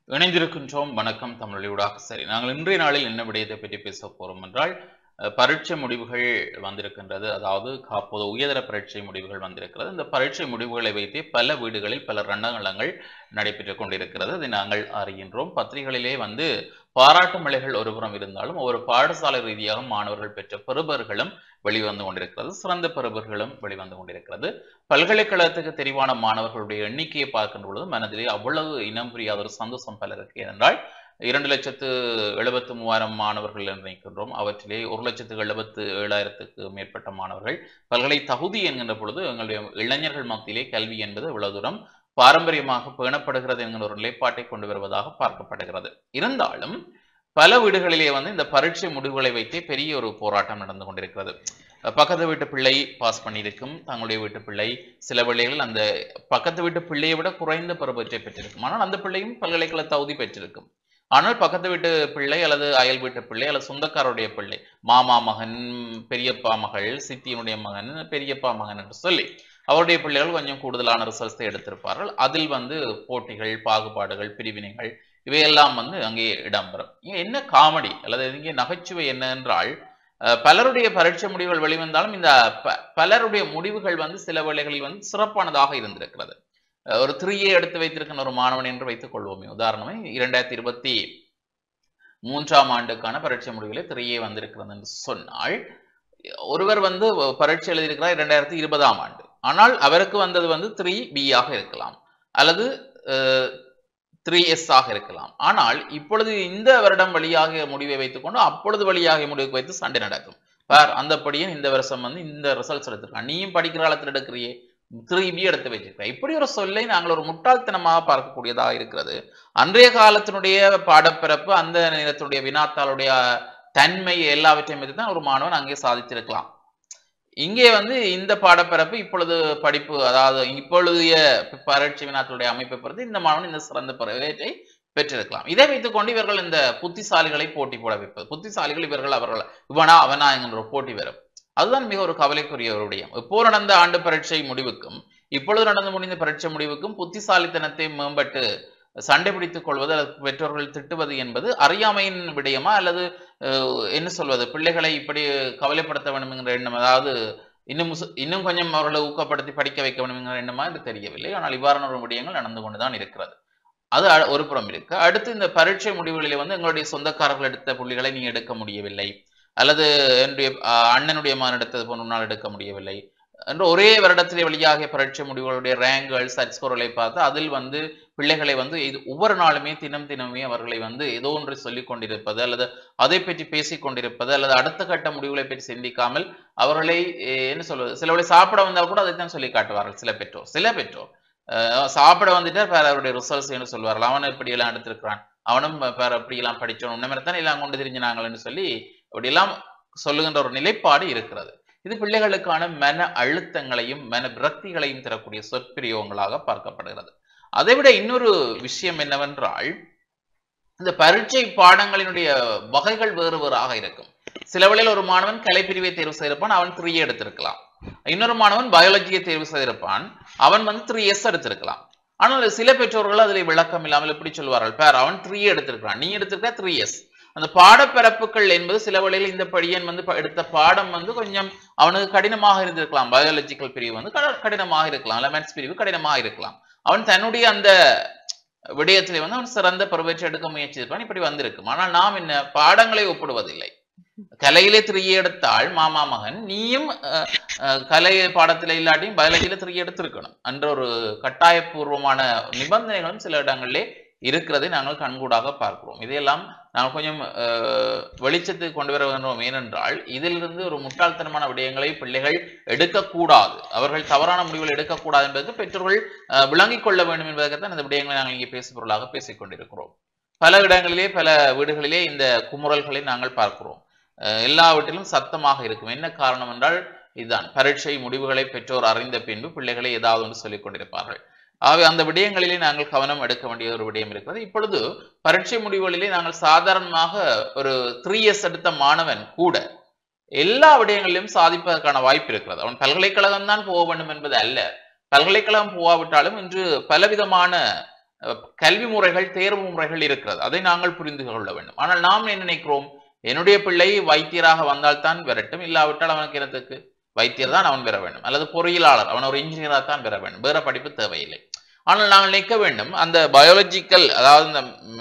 இணைந்திருக்கின்றோம். வணக்கம் தமிழொலியூடாக. சரி, நாங்கள் இன்றைய நாளில் என்ன விடயத்தை பற்றி பேச போறோம் என்றால், பரீட்சை முடிவுகள் வந்திருக்கின்றது. அதாவது காப்போது உயர்தர பரீட்சை முடிவுகள் வந்திருக்கிறது. இந்த பரீட்சை முடிவுகளை வைத்தே பல வீடுகளில் பல ரணகளங்கள் நடைபெற்றுக் கொண்டிருக்கிறது. இதை நாங்கள் அறிகின்றோம். பத்திரிகைகளிலே பாராட்டு மழைகள் ஒருபுறம் இருந்தாலும் ஒவ்வொரு பாடசாலை ரீதியாக மாணவர்கள் பெற்ற பெறுபர்களும் வெளிவந்து கொண்டிருக்கிறது. சிறந்த பெறுபர்களும் வெளிவந்து கொண்டிருக்கிறது. பல்கலைக்கழகத்துக்கு தெரிவான மாணவர்களுடைய எண்ணிக்கையை பார்க்கின்ற பொழுது மனதிலே அவ்வளவு இனம் புரியாத ஒரு சந்தோஷம் பலருக்கு. ஏனென்றால் 2,73,000 மாணவர்கள் நினைக்கின்றோம். அவற்றிலே 1,77,000 மேற்பட்ட மாணவர்கள் பல்கலை தகுதி என்கின்ற பொழுது எங்களுடைய இளைஞர்கள் மத்தியிலே கல்வி என்பது இவ்வளவு தூரம் பாரம்பரியமாக பேணப்படுகிறது என்கிற ஒரு நிலைப்பாட்டை கொண்டு வருவதாக பார்க்கப்படுகிறது. இருந்தாலும் பல வீடுகளிலே இந்த பரீட்சை முடிவுகளை வைத்தே பெரிய ஒரு போராட்டம் நடந்து கொண்டிருக்கிறது. பக்கத்து வீட்டு பிள்ளை பாஸ் பண்ணியிருக்கும், தங்களுடைய வீட்டு பிள்ளை சில வேளைகளில் அந்த பக்கத்து வீட்டு பிள்ளையை விட குறைந்த பெறுபற்றை பெற்றிருக்கும். ஆனால் அந்த பிள்ளையும் பல்கலைக்கழக தகுதி பெற்றிருக்கும். ஆனால் பக்கத்து வீட்டு பிள்ளை அல்லது அயல் வீட்டு பிள்ளை அல்லது சொந்தக்காரருடைய பிள்ளை, மாமா மகன், பெரியப்பா மகள், சித்தியினுடைய மகன், பெரியப்பா மகன் என்று சொல்லி அவருடைய பிள்ளைகள் கொஞ்சம் கூடுதலான ரிசல்ட்ஸை எடுத்திருப்பார்கள். அதில் போட்டிகள், பாகுபாடுகள், பிரிவினைகள் இவையெல்லாம் அங்கே இடம்பெறும். என்ன காமெடி அல்லது இங்கே நகைச்சுவை என்ன என்றால், பலருடைய பரீட்சை முடிவுகள் வெளிவந்தாலும் இந்த பலருடைய முடிவுகள் சில வேளைகளில் சிறப்பானதாக இருந்திருக்கிறது. ஒரு 3A எடுத்து வைத்திருக்கிற ஒரு மாணவன் என்று வைத்துக் கொள்வோமே. உதாரணமே 2023ஆம் ஆண்டுக்கான பரீட்சை முடிவுகளே 3A வந்திருக்கிறது என்று சொன்னால், ஒருவர் பரீட்சை எழுதியிருக்கிறார் 2020ஆம் ஆண்டு. ஆனால் அவருக்கு வந்தது 3B ஆக இருக்கலாம் அல்லது 3S ஆக இருக்கலாம். ஆனால் இப்பொழுது இந்த வருடம் வழியாக முடிவை வைத்துக்கொண்டு அப்பொழுது வழியாக முடிவுக்கு வைத்து சண்டை நடக்கும். பார், அந்தபடியே இந்த வருஷம் இந்த ரிசல்ட்ஸ் எடுத்திருக்கான், நீயும் படிக்கிற காலத்தில் எடுக்கிறியே 3B எடுத்து வச்சிருக்கிறேன். இப்படி ஒரு சொல்லை நாங்கள் ஒரு முட்டாள்தனமாக பார்க்கக்கூடியதாக இருக்கிறது. அன்றைய காலத்தினுடைய பாடப்பிறப்பு, அந்த நேரத்தினுடைய வினாத்தாளுடைய தன்மை எல்லாவற்றையும் வைத்து தான் ஒரு மாணவன் அங்கே சாதித்திருக்கலாம். இங்கே இந்த பாடப்பிறப்பு இப்பொழுது படிப்பு, அதாவது இப்பொழுதைய பரீட்சை வினாக்களுடைய அமைப்பை பொறுத்து இந்த மாணவன் இந்த சிறந்த பரீட்சை பெற்றிருக்கலாம். இதை வைத்துக்கொண்டு இவர்கள் இந்த புத்திசாலிகளை போட்டி போட வைப்பது. புத்திசாலிகள் இவர்கள், அவர்கள் இவனா அவனா என்கின்ற ஒரு போட்டி வரும். அதுதான் மிக ஒரு கவலைக்குரிய ஒரு விடயம். இப்போ நடந்த ஆண்டு பரீட்சை முடிவுக்கும் இப்பொழுது நடந்து முடிந்த பரீட்சை முடிவுக்கும் புத்திசாலித்தனத்தை மேம்பட்டு சண்டை பிடித்துக் கொள்வது அல்லது பெற்றோர்கள் திட்டுவது என்பது அறியாமையின் விடயமா அல்லது என்ன சொல்வது, பிள்ளைகளை இப்படி கவலைப்படுத்த வேண்டும் என்கிற எண்ணம், அதாவது இன்னும் கொஞ்சம் அவர்களை ஊக்கப்படுத்தி படிக்க வைக்க வேண்டும் என்கிற எண்ணமா என்று தெரியவில்லை. ஆனால் இவ்வாறான ஒரு விடயங்கள் நடந்து கொண்டுதான் இருக்கிறது. அது ஒரு புறம் இருக்கு. அடுத்து இந்த பரீட்சை முடிவுகளிலே எங்களுடைய சொந்தக்காரர்கள் எடுத்த புள்ளிகளை நீ எடுக்க முடியவில்லை, அல்லது என்னுடைய அண்ணனுடைய மகன் எடுத்தது போன்ற உன்னால் எடுக்க முடியவில்லை என்று ஒரே வருடத்திலே வெளியாக பரீட்சை முடிவுகளுடைய ரேங்குகள், சர்ச் ஸ்கோர்களை பார்த்து அதில் பிள்ளைகளை இது ஒவ்வொரு நாளுமே தினமே அவர்களை ஏதோ ஒன்று சொல்லிக் கொண்டிருப்பது அல்லது அதை பற்றி பேசிக் கொண்டிருப்பது அல்லது அடுத்த கட்ட முடிவுகளை பற்றி சிந்திக்காமல் அவர்களை என்ன சொல்வது, சிலவளை சாப்பிட வந்தால் கூட அதைத்தான் சொல்லி காட்டுவார்கள். சில பெற்றோர் சாப்பிட வந்துட்டா அவருடைய ரிசல்ட்ஸ் என்று சொல்வார்கள். அவன் இப்படியெல்லாம் எடுத்திருக்கிறான், அவனும் அப்படியெல்லாம் படித்தோம், உன்னமரத்தான் எல்லாம் கொண்டு தெரிஞ்சினாங்கள் என்று சொல்லி அப்படியெல்லாம் சொல்லுகின்ற ஒரு நிலைப்பாடு இருக்கிறது. இது பிள்ளைகளுக்கான மன அழுத்தங்களையும் மன விரக்திகளையும் தரக்கூடிய சொற்பிரயோகங்களாக பார்க்கப்படுகிறது. அதைவிட இன்னொரு விஷயம் என்னவென்றால், இந்த பரீட்சை பாடங்களினுடைய வகைகள் வேறு வேறாக இருக்கும். சில வேளையில் ஒரு மாணவன் கலைப்பிரிவை தேர்வு செய்திருப்பான், அவன் 3A எடுத்திருக்கலாம். இன்னொரு மாணவன் பயாலஜியை தேர்வு செய்திருப்பான், அவன் 3S எடுத்திருக்கலாம். ஆனால் சில பெற்றோர்கள் அதில் விளக்கம் இல்லாமல் எப்படி சொல்வார்கள், பேர் அவன் 3A எடுத்திருக்கிறான், நீ எடுத்திருக்க 3S. அந்த பாடப்பிறப்புகள் என்பது சில வேளையில் இந்த படியன் எடுத்த பாடம் கொஞ்சம் அவனுக்கு கடினமாக இருந்திருக்கலாம். பயாலஜிக்கல் பிரிவு கடினமாக இருக்கலாம், மேத்ஸ் பிரிவு கடினமாக இருக்கலாம். அவன் தன்னுடைய அந்த விடயத்திலே அவன் சிறந்த பருவத்தை எடுக்க முயற்சிப்பான், இப்படி வந்திருக்கும். ஆனால் நாம் என்ன பாடங்களை ஒப்பிடுவதில்லை. கலையிலே 3A எடுத்தால் மாமா மகன், நீயும் கலை பாடத்தில இல்லாட்டியும் பயாலஜியில 3A எடுத்திருக்கணும் என்ற ஒரு கட்டாயபூர்வமான நிபந்தனைகளும் சில இடங்களிலே இருக்கிறதை நாங்கள் கண்கூடாக பார்க்கிறோம். இதையெல்லாம் நாங்கள் கொஞ்சம் வெளிச்சத்துக்கு கொண்டு வர வேண்டும். ஏனென்றால் இதிலிருந்து ஒரு முட்டாள்தனமான விடயங்களை பிள்ளைகள் எடுக்கக்கூடாது, அவர்கள் தவறான முடிவுகள் எடுக்கக்கூடாது என்பதற்கு பெற்றோர்கள் விளங்கிக் கொள்ள வேண்டும் என்பதற்குத்தான் இந்த விடயங்களை நாங்கள் இங்கே பேசு பொருளாக பேசிக் கொண்டிருக்கிறோம். பல இடங்களிலே பல வீடுகளிலே இந்த குமுறல்களை நாங்கள் பார்க்கிறோம். எல்லாவற்றிலும் சத்தமாக இருக்கும். என்ன காரணம் என்றால் இதுதான், பரீட்சை முடிவுகளை பெற்றோர் அறிந்த பின்பு பிள்ளைகளை ஏதாவது ஒன்று சொல்லிக் கொண்டிருப்பார்கள். ஆகவே அந்த விடயங்களிலே நாங்கள் கவனம் எடுக்க வேண்டிய ஒரு விடயம் இருக்கிறது. இப்பொழுது பரீட்சை முடிவுகளிலே நாங்கள் சாதாரணமாக ஒரு 3S எடுத்த மாணவன் கூட எல்லா விடயங்களிலும் சாதிப்பதற்கான வாய்ப்பு இருக்கிறது. அவன் பல்கலைக்கழகம் தான் போக வேண்டும் என்பது அல்ல. பல்கலைக்கழகம் போகாவிட்டாலும் இன்று பலவிதமான கல்வி முறைகள் தேர்வு முறைகள் இருக்கிறது. அதை நாங்கள் புரிந்து கொள்ள வேண்டும். ஆனால் நாம் என்ன நினைக்கிறோம், என்னுடைய பிள்ளை வைத்தியராக வந்தால் தான் பெறட்டும், இல்லாவிட்டால் அவனுக்கு என்னத்துக்கு, வைத்தியர் தான் அவன் பெற வேண்டும், அல்லது பொறியியலாளர் அவன் ஒரு இன்ஜினியராக தான் பெற வேண்டும், வேற படிப்பு தேவையில்லை. ஆனால் நாங்கள் நிற்க வேண்டும் அந்த பயாலஜிக்கல், அதாவது இந்த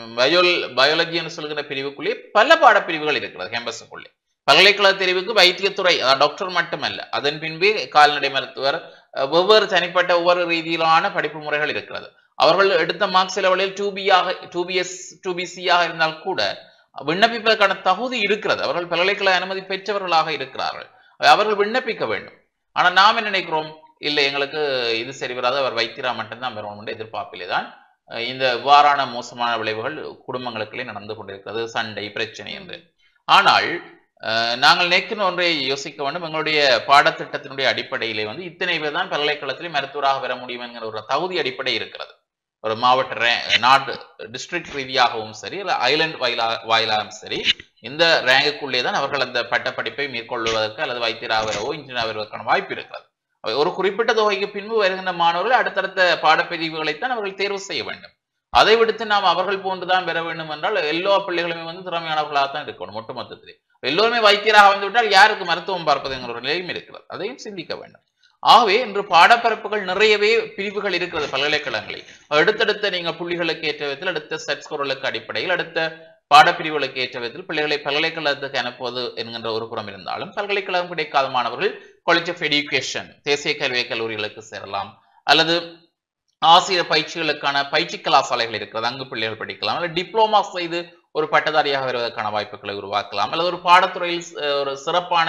பயாலஜி என்று சொல்கிற பிரிவுக்குள்ளே பல பாடப்பிரிவுகள் இருக்கிறது கேம்பஸுக்குள்ளே. பல்கலைக்கழக தெரிவுக்கு வைத்தியத்துறை, அதாவது டாக்டர் மட்டுமல்ல, அதன் பின்பே கால்நடை மருத்துவர், வெவ்வேறு தனிப்பட்ட ஒவ்வொரு ரீதியிலான படிப்பு முறைகள் இருக்கிறது. அவர்கள் எடுத்த மார்க்ஸ் லெவலில் 2BS 2BC இருந்தால் கூட விண்ணப்பிப்பதற்கான தகுதி இருக்கிறது. அவர்கள் பல்கலைக்கழக அனுமதி பெற்றவர்களாக இருக்கிறார்கள். அவர்கள் விண்ணப்பிக்க வேண்டும். ஆனால் நாம் என்ன நினைக்கிறோம், இல்லை எங்களுக்கு இது சரி வராது, அவர் வைத்தியரா மட்டும்தான் பெறணும் என்ற எதிர்பார்ப்பிலே தான் இந்த இவ்வாறான மோசமான விளைவுகள் குடும்பங்களுக்குள்ளே நடந்து கொண்டிருக்கிறது, சண்டை பிரச்சனை என்று. ஆனால் நாங்கள் நினைக்கிற ஒன்றை யோசிக்க வேண்டும். எங்களுடைய பாடத்திட்டத்தினுடைய அடிப்படையிலே இத்தனை பேர் தான் பல்கலைக்கழகத்திலே மருத்துவராக பெற முடியும் என்கிற ஒரு தகுதி அடிப்படை இருக்கிறது. ஒரு மாவட்ட நாடு டிஸ்ட்ரிக்ட் ரீதியாகவும் சரி, இல்லை ஐலண்ட் வாயிலாகவும் சரி, இந்த ரேங்குக்குள்ளே தான் அவர்கள் அந்த பட்டப்படிப்பை மேற்கொள்வதற்கு அல்லது வைத்தியராக வரவோ இன்ஜினியராக வருவதற்கான வாய்ப்பு இருக்கிறது. ஒரு குறிப்பிட்ட தொகைக்கு பின்பு வருகின்ற மாணவர்கள் அடுத்தடுத்த பாடப்பிரிவுகளைத்தான் அவர்கள் தேர்வு செய்ய வேண்டும். அதை விடுத்து நாம் அவர்கள் போன்றுதான் பெற வேண்டும் என்றால் எல்லா பிள்ளைகளுமே திறமையானவர்களாக தான் இருக்கணும். ஒட்டுமொத்தத்திலே எல்லோருமே வைத்தியராக வந்துவிட்டால் யாருக்கு மருத்துவம் பார்ப்பது என்கிற ஒரு நிலையும் இருக்கிறது. அதையும் சிந்திக்க வேண்டும். ஆகவே இன்று பாடப்பரப்புகள் நிறையவே பிரிவுகள் இருக்கிறது பல்கலைக்கழகங்களில். அடுத்தடுத்த நீங்க புள்ளிகளுக்கு ஏற்ற விதத்தில், அடுத்த செட் ஸ்கோர்களுக்கு அடிப்படையில், அடுத்த பாடப்பிரிவுகளுக்கு ஏற்ற விதத்தில் பிள்ளைகளை பல்கலைக்கழகத்துக்கு அனுப்புவது என்கின்ற ஒரு புறம் இருந்தாலும், பல்கலைக்கழகம் கிடைக்காத மாணவர்கள் காலேஜ் ஆஃப் எஜுகேஷன் தேசிய கல்வி கல்லூரிகளுக்கு சேரலாம், அல்லது ஆசிரியர் பயிற்சிகளுக்கான பயிற்சி கலாசாலைகள் இருக்கிறது, அங்கு பிள்ளைகள் படிக்கலாம், அல்லது டிப்ளோமா செய்து ஒரு பட்டதாரியாக வருவதற்கான வாய்ப்புகளை உருவாக்கலாம், அல்லது ஒரு பாடத்துறையில் ஒரு சிறப்பான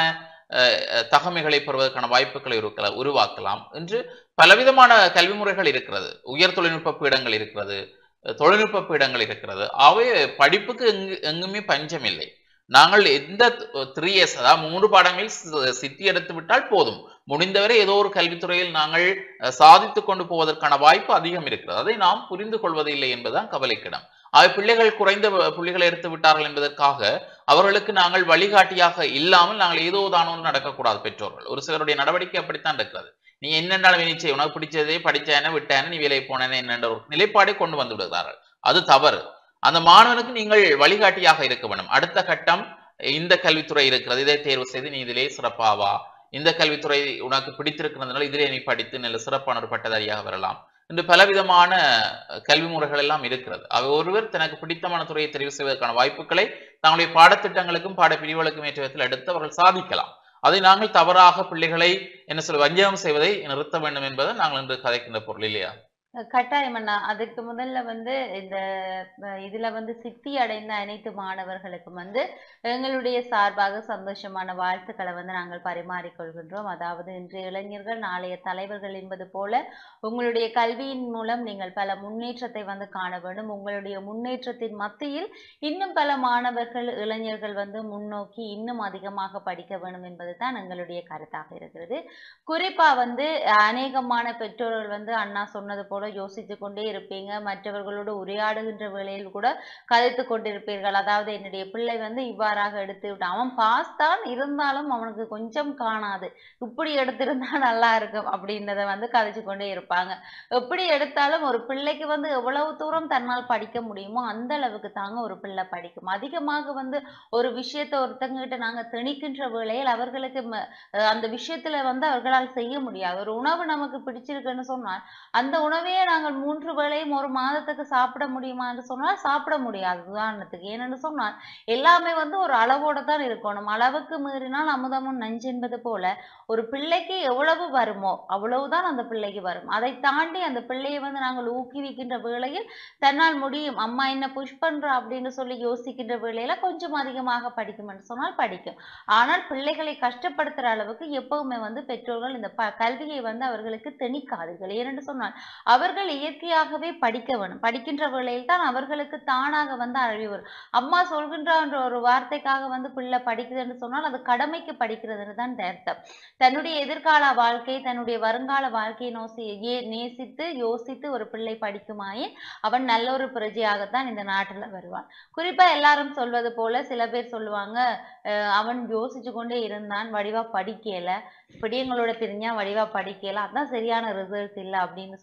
தகமைகளை பெறுவதற்கான வாய்ப்புகளை உருவாக்கலாம் என்று பலவிதமான கல்வி முறைகள் இருக்கிறது. உயர் தொழில்நுட்ப பீடங்கள் இருக்கிறது, தொழில்நுட்ப பீடங்கள் இருக்கிறது. அவை படிப்புக்கு எங்குமே பஞ்சம் இல்லை. நாங்கள் எந்த 3 years, அதாவது 3 பாடங்களில் சித்தி எடுத்து விட்டால் போதும், முடிந்தவரை ஏதோ ஒரு கல்வித்துறையில் நாங்கள் சாதித்துக் கொண்டு போவதற்கான வாய்ப்பு அதிகம் இருக்கிறது. அதை நாம் புரிந்து கொள்வதில்லை என்பதுதான் கவலைக்கிடம். பிள்ளைகள் குறைந்த புள்ளிகளை எடுத்து விட்டார்கள் என்பதற்காக அவர்களுக்கு நாங்கள் வழிகாட்டியாக இல்லாமல் நாங்கள் ஏதோ தானோ நடக்கக்கூடாது. பெற்றோர்கள் ஒரு சிலருடைய நடவடிக்கை அப்படித்தான் இருக்கிறது. நீ என்னென்றாலும் நிச்சயம் உனக்கு பிடிச்சதே படிச்சேன விட்டேன, நீ வேலை போனேன்னு என்னென்ற ஒரு நிலைப்பாடை கொண்டு வந்து விடுகிறார்கள். அது தவறு. அந்த மாணவனுக்கு நீங்கள் வழிகாட்டியாக இருக்க வேண்டும். அடுத்த கட்டம், இந்த கல்வித்துறை இருக்கிறது, இதை தேர்வு செய்து நீ இதிலே சிறப்பாவா, இந்த கல்வித்துறை உனக்கு பிடித்திருக்கிறதுனால இதிலே நீ படித்து நல்ல சிறப்பான ஒரு பட்டதாரியாக வரலாம் என்று பலவிதமான கல்வி முறைகள் எல்லாம் இருக்கிறது. ஒருவர் தனக்கு பிடித்தமான துறையை தெரிவு செய்வதற்கான வாய்ப்புகளை தங்களுடைய பாடத்திட்டங்களுக்கும் பாடப்பிரிவுகளுக்கும் ஏற்ற விதத்தில் எடுத்து அவர்கள் சாதிக்கலாம். அதை நாங்கள் தவறாக பிள்ளைகளை வஞ்சகம் செய்வதை நிறுத்த வேண்டும் என்பதை நாங்கள் இன்று கதைக்கின்ற பொருள் இல்லையா? கட்டாயம் அண்ணா. அதுக்கு முதல்ல இந்த இதுல சித்தி அடைந்த அனைத்து மாணவர்களுக்கும் எங்களுடைய சார்பாக சந்தோஷமான வாழ்த்துக்களை நாங்கள் பரிமாறிக்கொள்கின்றோம். அதாவது இன்றைய இளைஞர்கள் நாளைய தலைவர்கள் என்பது போல உங்களுடைய கல்வியின் மூலம் நீங்கள் பல முன்னேற்றத்தை காண வேண்டும். உங்களுடைய முன்னேற்றத்தின் மத்தியில் இன்னும் பல மாணவர்கள் இளைஞர்கள் முன்னோக்கி இன்னும் அதிகமாக படிக்க வேண்டும் என்பது தான் எங்களுடைய கருத்தாக இருக்கிறது. குறிப்பா அநேகமான பெற்றோர்கள் அண்ணா சொன்னது போல யோசித்து கொண்டே இருப்பீங்க, மற்றவர்களோடு உரையாடுகின்ற வேளையில் கூட கதைத்து கொண்டிருப்பீர்கள். அதாவது என்னுடைய பிள்ளை இவ்வாறாக எடுத்து விட்டு, அவன் பாஸ் தான் இருந்தாலும் அவனுக்கு கொஞ்சம் காணாது, இப்படி எடுத்திருந்தா நல்லா இருக்கும் அப்படின்றத கதைச்சு கொண்டே இருப்பாங்க. எப்படி எடுத்தாலும் ஒரு பிள்ளைக்கு எவ்வளவு தூரம் தன்னால் படிக்க முடியுமோ அந்த அளவுக்கு தாங்க ஒரு பிள்ளை படிக்கும். அதிகமாக ஒரு விஷயத்தை ஒருத்தங்க கிட்ட நாங்க திணிக்கின்ற வேளையில் அவர்களுக்கு அந்த விஷயத்துல அவர்களால் செய்ய முடியாது. ஒரு உணவு நமக்கு பிடிச்சிருக்குன்னு சொன்னால் அந்த உணவையே நாங்கள் 3 வேளையும் ஒரு மாதத்துக்கு சாப்பிட முடியுமா என்று சொன்னால் சாப்பிட முடியாது. உதாரணத்துக்கு ஏனென்று சொன்னால் எல்லாமே ஒரு அளவோட தான் இருக்கணும். அளவுக்கு மீறினால் அமுதமும் நஞ்சு என்பது போல ஒரு பிள்ளைக்கு எவ்வளவு வருமோ அவ்வளவுதான் அந்த பிள்ளைக்கு வரும். அதை தாண்டி அந்த பிள்ளையை நாங்கள் ஊக்குவிக்கின்ற வேளையில் தன்னால் முடியும், அம்மா என்ன புஷ் பண்றா அப்படின்னு சொல்லி யோசிக்கின்ற வேளையில கொஞ்சம் அதிகமாக படிக்கும் என்று சொன்னால் படிக்கும். ஆனால் பிள்ளைகளை கஷ்டப்படுத்துற அளவுக்கு எப்பவுமே பெற்றோர்கள் இந்த கல்வியை அவர்களுக்கு திணிக்காதீர்கள். ஏனென்று சொன்னால் அவர்கள் இயற்கையாகவே படிக்க வேணும். படிக்கின்ற வேளையில் தான் அவர்களுக்கு தானாக அறிவு வரும். அம்மா சொல்கின்ற ஒரு வார்த்தைக்காக பிள்ளை படிக்குது என்று சொன்னால் அது கடமைக்கு படிக்கிறதுன்னு தான் அர்த்தம். தன்னுடைய எதிர்கால வாழ்க்கை, தன்னுடைய வருங்கால வாழ்க்கையை நேசித்து யோசித்து ஒரு பிள்ளை படிக்குமாயின் அவன் நல்ல ஒரு பிரஜையாகத்தான் இந்த நாட்டுல வருவான். குறிப்பா எல்லாரும் சொல்வது போல சில பேர் சொல்லுவாங்க, அவன் யோசிச்சு கொண்டே இருந்தான், வடிவா படிக்கல, பிடியங்களோட பிரிஞ்சா வடிவா படிக்கல, அதான் சரியான ரிசல்ட் இல்லை அப்படின்னு சொல்லி கதைச்சு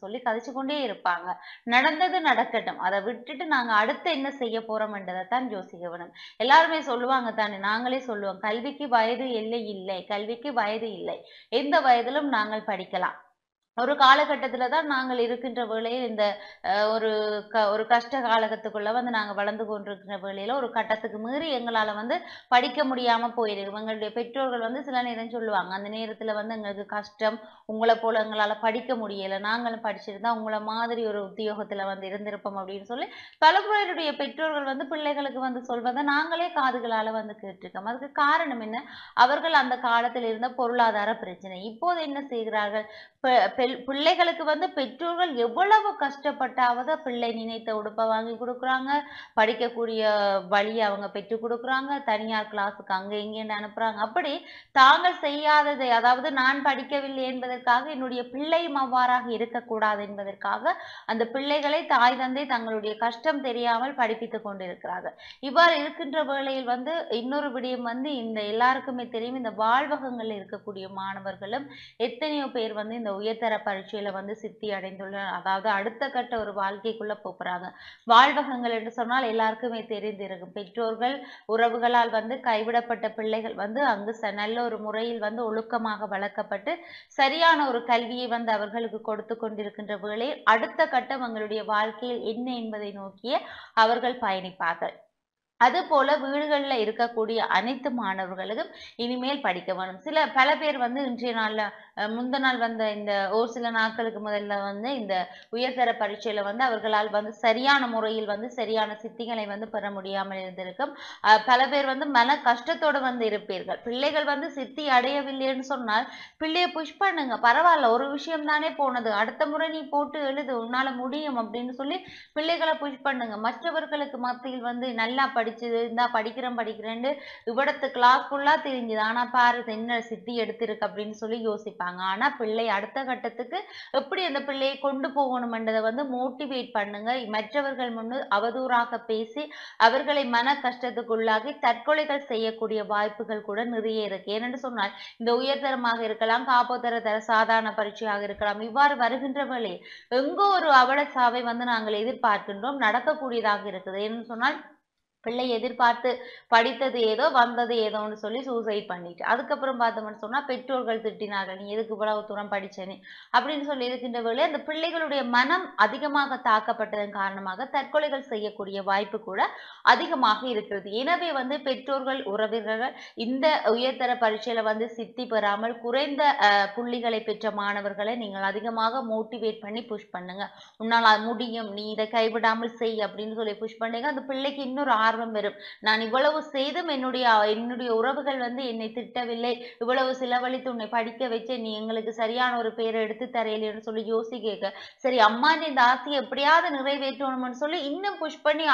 படிச்சு கொண்டே இருப்பாங்க. நடந்தது நடக்கட்டும், அதை விட்டுட்டு நாங்க அடுத்து என்ன செய்ய போறோம்ன்றதை தான் யோசிக்க வேணும். எல்லாருமே சொல்லுவாங்க தானே, நாங்களே சொல்லுவோம், கல்விக்கு வயது எல்லை இல்லை, கல்விக்கு வயது இல்லை, எந்த வயதிலும் நாங்கள் படிக்கலாம். ஒரு காலகட்டத்துல தான் நாங்கள் இருக்கின்ற வேளையில் இந்த ஒரு ஒரு கஷ்ட காலகட்டத்துக்குள்ள வந்து நாங்க வளர்ந்து கொண்டிருக்கிற வேளையில ஒரு கட்டத்துக்கு மீறி எங்களால வந்து படிக்க முடியாம போயிருக்கு. எங்களுடைய பெற்றோர்கள் வந்து சில நேரம் சொல்லுவாங்க, அந்த நேரத்துல வந்து எங்களுக்கு கஷ்டம், உங்களை போல எங்களால படிக்க முடியல, நாங்களும் படிச்சிருந்தா உங்களை மாதிரி ஒரு உத்தியோகத்துல வந்து இருந்திருப்போம் அப்படின்னு சொல்லி பல பேருடைய பெற்றோர்கள் வந்து பிள்ளைகளுக்கு வந்து சொல்வதை நாங்களே காதுகளால வந்து கேட்டிருக்கோம். அதுக்கு காரணம் என்ன? அவர்கள் அந்த காலத்தில் இருந்த பொருளாதார பிரச்சனை. இப்போது என்ன செய்கிறார்கள்? பிள்ளைகளுக்கு வந்து பெற்றோர்கள் எவ்வளவு கஷ்டப்பட்டாவது பிள்ளை நினைத்த உடுப்பை வாங்கி கொடுக்குறாங்க, படிக்கக்கூடிய வழியை அவங்க பெற்றுக் கொடுக்குறாங்க, தனியார் கிளாஸுக்கு அங்கே இங்கேன்னு அனுப்புறாங்க. அப்படி தாங்கள் செய்யாததை, அதாவது நான் படிக்கவில்லை என்பதற்காக என்னுடைய பிள்ளையும் அவ்வாறாக இருக்கக்கூடாது என்பதற்காக அந்த பிள்ளைகளை தாய் தந்தை தங்களுடைய கஷ்டம் தெரியாமல் படிப்பித்துக் கொண்டிருக்கிறார்கள். இவ்வாறு இருக்கின்ற வேளையில் வந்து இன்னொரு விடயம் வந்து இந்த எல்லாருக்குமே தெரியும், இந்த வாழ்வகங்கள்ல இருக்கக்கூடிய மாணவர்களும் எத்தனையோ பேர் வந்து இந்த உயர்தர பரீட்சையில வந்து சித்தி அடைந்துள்ள, அதாவது அடுத்த கட்ட ஒரு வாழ்க்கைக்குள்ள போறாங்க. வாழ்வகங்கள் என்று சொன்னால் எல்லாருக்குமே தெரிந்திருக்கும், பெற்றோர்கள் உறவுகளால் வந்து கைவிடப்பட்ட பிள்ளைகள் வந்து அங்கு நல்ல ஒரு முறையில் வந்து ஒழுக்கமாக வளர்க்கப்பட்டு சரியான ஒரு கல்வியை வந்து அவர்களுக்கு கொடுத்து கொண்டிருக்கின்ற வேளையில் அடுத்த கட்டம் அவங்களுடைய வாழ்க்கையில் என்ன என்பதை நோக்கிய அவர்கள் பயணிப்பார்கள். அது போல வீடுகளில் இருக்கக்கூடிய அனைத்து மாணவர்களுக்கும் இனிமேல் படிக்க வேணும். பல பேர் வந்து இன்றைய நாள்ல முந்த நாள் வந்த இந்த ஒரு சில நாட்களுக்கு முதல்ல வந்து இந்த உயர்தர பரீட்சையில வந்து அவர்களால் வந்து சரியான முறையில் வந்து சரியான சித்திகளை வந்து பெற முடியாமல் இருந்திருக்கும். பல பேர் வந்து மன கஷ்டத்தோடு வந்து இருப்பீர்கள். பிள்ளைகள் வந்து சித்தி அடையவில்லைன்னு சொன்னால் பிள்ளைய புஷ் பண்ணுங்க, பரவாயில்ல, ஒரு விஷயம் தானே போனது, அடுத்த முறை நீ போட்டு எழுது, உன்னால முடியும் அப்படின்னு சொல்லி பிள்ளைகளை புஷ் பண்ணுங்க. மற்றவர்களுக்கு மத்தியில் வந்து நல்லா படிச்சது இந்தா படிக்கிறேன்னு இவ்விடத்து கிளாஸ் ஃபுல்லா தெரிஞ்சுது, ஆனா பாரு என்ன சித்தி எடுத்திருக்கு அப்படின்னு சொல்லி யோசிப்பாங்க. ஆனா பிள்ளை அடுத்த கட்டத்துக்கு எப்படி அந்த பிள்ளையை கொண்டு போகணும்ன்றதை வந்து மோட்டிவேட் பண்ணுங்க. மற்றவர்கள் முன்னு அவதூறாக பேசி அவர்களை மன கஷ்டத்துக்குள்ளாகி தற்கொலைகள் செய்யக்கூடிய வாய்ப்புகள் கூட நிறைய இருக்கு. ஏனென்று சொன்னால் இந்த உயர்தரமாக இருக்கலாம், காப்போத்தர சாதாரண பரீட்சையாக இருக்கலாம், இவ்வாறு வருகின்ற வேளை எங்கோ ஒரு அவல சாவை வந்து நாங்கள் எதிர்பார்க்கின்றோம், நடக்கக்கூடியதாக இருக்குது. ஏன்னு சொன்னால் பிள்ளை எதிர்பார்த்து படித்தது ஏதோ வந்தது ஏதோன்னு சொல்லி சூசைட் பண்ணிட்டு அதுக்கப்புறம் பார்த்தோம்னு சொன்னா பெற்றோர்கள் திட்டினார்கள், நீ எதுக்கு இவ்வளவு தூரம் படிச்சேனே அப்படின்னு சொல்லி இருக்கின்ற வேளை அந்த பிள்ளைகளுடைய மனம் அதிகமாக தாக்கப்பட்டதன் காரணமாக தற்கொலைகள் செய்யக்கூடிய வாய்ப்பு கூட அதிகமாக இருக்கிறது. எனவே வந்து பெற்றோர்கள் உறவினர்கள் இந்த உயர்தர பரீட்சையில வந்து சித்தி பெறாமல் குறைந்த புள்ளிகளை பெற்ற மாணவர்களை நீங்கள் அதிகமாக மோட்டிவேட் பண்ணி புஷ் பண்ணுங்க. உன்னால் முடியும், நீ இதை கைவிடாமல் செய் அப்படின்னு சொல்லி புஷ் பண்ணுங்க. அந்த பிள்ளைக்கு இன்னொரு ஆர்வம் வரும். நான் இவ்வளவு செய்தும் என்னுடைய உறவுகள் வந்து என்னை திட்டவில்லை, இவ்வளவு செலவழித்து உன்னை படிக்க வச்சு நீ எங்களுக்கு சரியான ஒரு பேரை எடுத்து தரையிலேன்னு சொல்லி யோசிக்க, சரி அம்மா இந்த ஆசையை எப்படியாவது நிறைவேற்றணும்னு சொல்லி இன்னும் புஷ் பண்ணி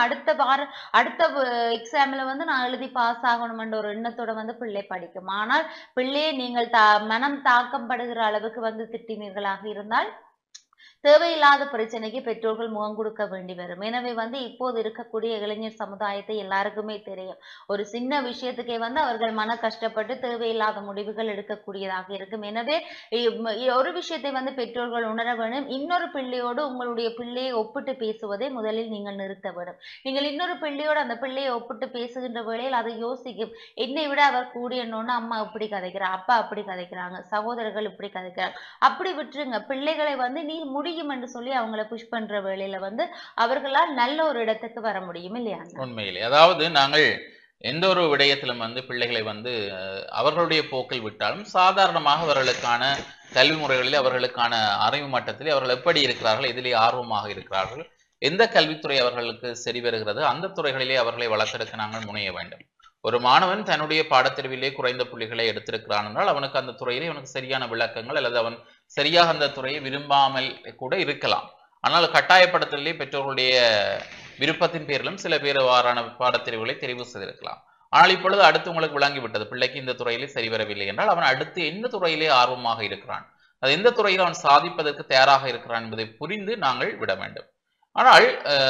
அடுத்த எக்ஸாம்ல வந்து நான் எழுதி பாஸ் ஆகணும்ன்ற ஒரு எண்ணத்தோட வந்து பிள்ளை படிக்கும். ஆனால் பிள்ளையை நீங்கள் மனம் தாக்கம் படுகிற அளவுக்கு வந்து திட்டினீர்களாக இருந்தால் தேவையில்லாத பிரச்சனைக்கு பெற்றோர்கள் முகம் கொடுக்க வேண்டி வரும். எனவே வந்து இப்போது இருக்கக்கூடிய இளைஞர் சமுதாயத்தை எல்லாருக்குமே தெரியும், ஒரு சின்ன விஷயத்துக்கே வந்து அவர்கள் மன கஷ்டப்பட்டு தேவையில்லாத முடிவுகள் எடுக்கக்கூடியதாக இருக்கும். எனவே ஒரு விஷயத்தை வந்து பெற்றோர்கள் உணர வேண்டும், இன்னொரு பிள்ளையோடு உங்களுடைய பிள்ளையை ஒப்பிட்டு பேசுவதை முதலில் நீங்கள் நிறுத்த வேண்டும். நீங்கள் இன்னொரு பிள்ளையோடு அந்த பிள்ளையை ஒப்பிட்டு பேசுகின்ற வேளையில் அதை யோசிக்கும், என்னை விட அவர் கூடியன்னு அம்மா இப்படி கதைக்கிறார், அப்பா அப்படி கதைக்கிறாங்க, சகோதரர்கள் இப்படி கதைக்கிறாங்க, அப்படி விட்டுருங்க. பிள்ளைகளை வந்து நீ முடியும் என்று சொல்லி அவங்களை புஷ் பண்ற வேளையில வந்து அவர்களால் நல்ல ஒரு இடத்துக்கு வர முடியும் இல்லையா? உண்மையிலே அதாவது நாங்கள் எந்த ஒரு விடயத்திலும் வந்து பிள்ளைகளை வந்து அவர்களுடைய போக்கில் விட்டாலும் சாதாரணமாக அவர்களுக்கான கல்வி முறைகளில் அவர்களுக்கான அறிவு மட்டத்தில் அவர்கள் எப்படி இருக்கிறார்கள், எதிலே ஆர்வமாக இருக்கிறார்கள், எந்த கல்வித்துறை அவர்களுக்கு சரி வருகிறது அந்த துறைகளிலே அவர்களை வளர்த்தெடுக்க நாங்கள் முனைய வேண்டும். ஒரு மாணவன் தன்னுடைய பாடத்தெரிவிலே குறைந்த புள்ளிகளை எடுத்திருக்கிறான் என்றால் அவனுக்கு அந்த துறையிலே அவனுக்கு சரியான விளக்கங்கள் அல்லது அவன் சரியாக அந்த துறையை விரும்பாமல் கூட இருக்கலாம். ஆனால் கட்டாயப்படுத்தலே பெற்றோர்களுடைய விருப்பத்தின் பேரிலும் சில பேர் வாரான பாடத்தெரிவுகளை தெரிவு செய்திருக்கலாம். ஆனால் இப்பொழுது அடுத்து உங்களுக்கு விளங்கிவிட்டது, பிள்ளைக்கு இந்த துறையிலே சரி வரவில்லை என்றால் அவன் அடுத்து எந்த துறையிலே ஆர்வமாக இருக்கிறான், அது எந்த துறையில் அவன் சாதிப்பதற்கு தயாராக இருக்கிறான் என்பதை புரிந்து நாங்கள் விட வேண்டும். ஆனால்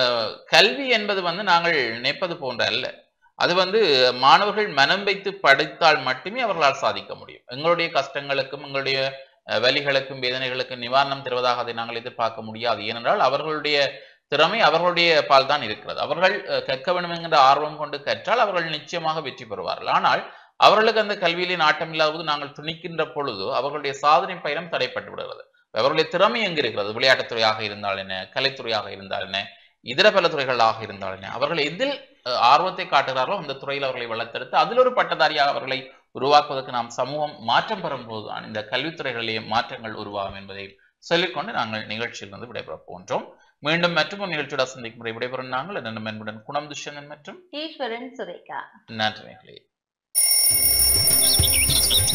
கல்வி என்பது வந்து நாங்கள் நினைப்பது போன்ற அல்ல, அது வந்து மாணவர்கள் மனம் வைத்து படித்தால் மட்டுமே அவர்களால் சாதிக்க முடியும். எங்களுடைய கஷ்டங்களுக்கும் எங்களுடைய வலிகளுக்கும் வேதனைகளுக்கும் நிவாரணம் தருவதாக அதை நாங்கள் எதிர்பார்க்க முடியாது. ஏனென்றால் அவர்களுடைய திறமை அவர்களுடைய பால் தான் இருக்கிறது. அவர்கள் கற்க வேண்டும் என்கின்ற ஆர்வம் கொண்டு கற்றால் அவர்கள் நிச்சயமாக வெற்றி பெறுவார்கள். ஆனால் அவர்களுக்கு அந்த கல்வியிலே நாட்டம் இல்லாதபோது நாங்கள் துணிக்கின்ற பொழுது அவர்களுடைய சாதனை பயணம் தடைப்பட்டு விடுகிறது. அவர்களுடைய திறமை எங்கு இருக்கிறது? விளையாட்டுத்துறையாக இருந்தால் என்ன, கலைத்துறையாக இருந்தால் என்ன, இதர பல துறைகளாக இருந்தால் என்ன, அவர்கள் எதில் ஆர்வத்தை காட்டுகிறார்களோ அந்த துறையில் அவர்களை வளர்த்தெடுத்து அதில் ஒரு பட்டதாரியாக அவர்களை உருவாக்குவதற்கு நாம் சமூகம் மாற்றம் பெறும்போதுதான் இந்த கல்வித்துறைகளிலேயே மாற்றங்கள் உருவாகும் என்பதை சொல்லிக்கொண்டு நாங்கள் நிகழ்ச்சியிலிருந்து விடைபெறப் போன்றோம். மீண்டும் மற்றொரு நிகழ்ச்சியோட சந்திக்கும் முறை விடைபெறும் நாங்கள் என்னென்ன என்புடன் குணம் துஷ்யன் மற்றும் ஈஸ்வரன் சுரேகா. நன்றி.